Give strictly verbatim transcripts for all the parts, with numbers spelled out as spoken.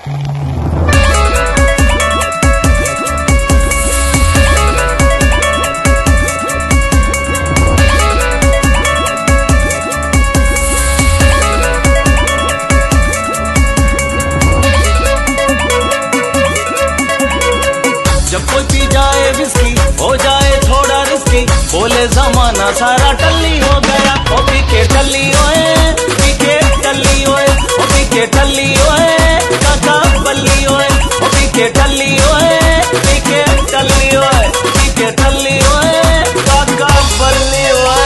हो जाए थोड़ा रिस्की, बोले जमाना सारा टल्ली हो गया। ओ पीके टल्ली ओए, पीके टल्ली ओए, ओ पीके टल्ली ओए, काका बल्ली ओए, ओ पीके टल्ली ओए, पीके टल्ली ओए, पीके टल्ली ओए, काका बल्ली ओए।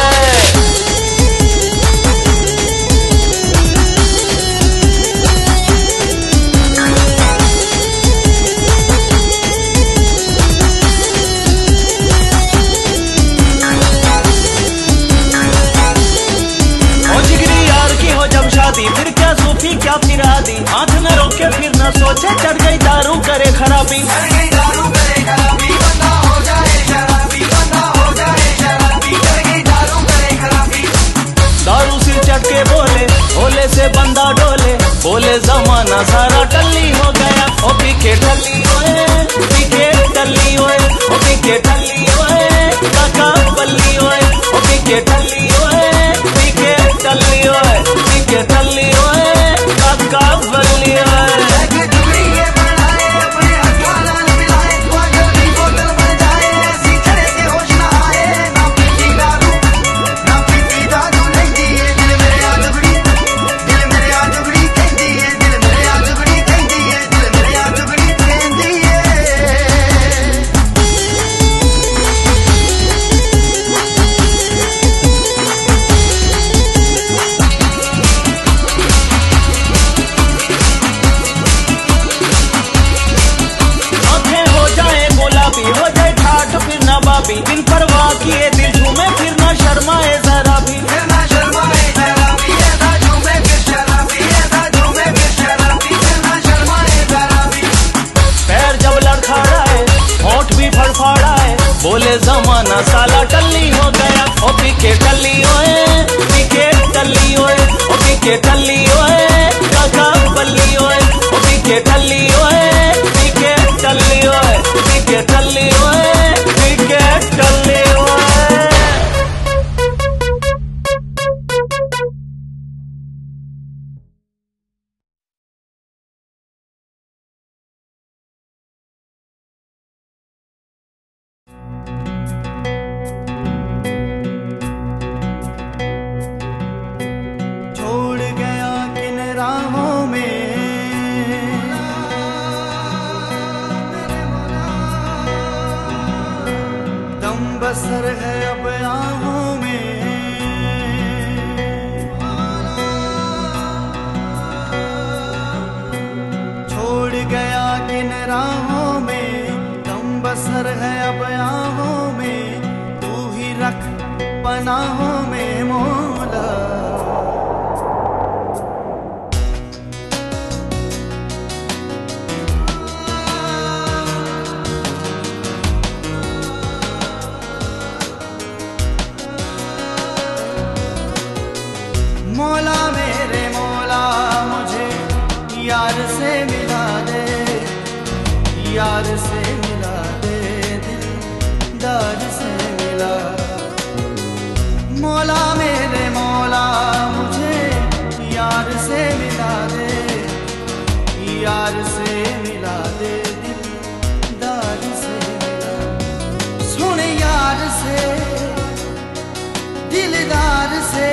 फिर क्या सूफी क्या फिरादी, आंख न रोके फिर न सोचे, चढ़ गई दारू करे खराबी, चढ़ गई दारू करे खराबी, बंदा हो जाए शराबी, बंदा हो जाए शराबी, चढ़ गई दारू करे खराबी। दारू सिर चढ़ के बोले, भोले से बंदा डोले, बोले जमाना सारा टल्ली हो गया। ओ पीके टल्ली ओए, पीके टल्ली ओए, ओ पीके टल्ली ओए, काका बल्ली ओए, ओ पीके टल्ली ओए, पीके टल्ली ओए, पीके टल्ली ओए, काका बल्ली ओए। बिन परवाह किए दिल झूमे, फिर ना शर्माए जरा भी, फिर ना शर्माए जरा भी, ऐसा झूमे फिर शराबी, ऐसा झूमे फिर शराबी, फिर ना शर्माए जरा भी। पैर जब लड़खड़ाए, होंठ भी फड़फड़ाए, बोले जमाना साला टल्ली हो गया। ओ पीके टल्ली ओए, पीके टल्ली ओए, ओ पीके टल्ली ओए, काका बल्ली ओए, ओ पीके टल्ली ओए, पीके टल्ली ओए, पीके टल्ली ओए, पीके टल्ली ओए। छोड़ गया किन राहों में, दम बसर है अब आहों में, छोड़ गया किन राहों में, दम बसर है अब आहों में, तू ही रख पनाहों में मौला। मौला मेरे मौला मुझे यार से मिला दे, यार से मिला दे, दिलदार से मिला। मौला मेरे मौला मुझे यार से मिला दे, यार से मिला दे, दिलदार से मिला। सुन यार से, दिलदार से,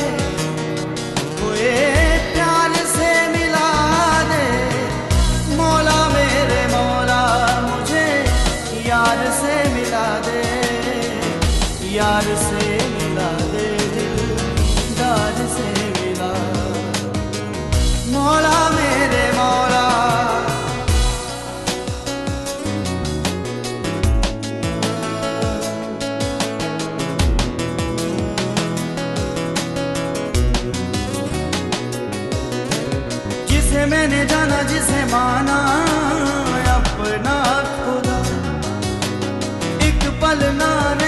प्यार से मिला दे। मौला मेरे मौला मुझे यार से मिला दे, यार से मिला दे, दिलदार से मिला। मौला मेरे मौला मैंने जाना, जिसे माना अपना खुदा, एक पल ना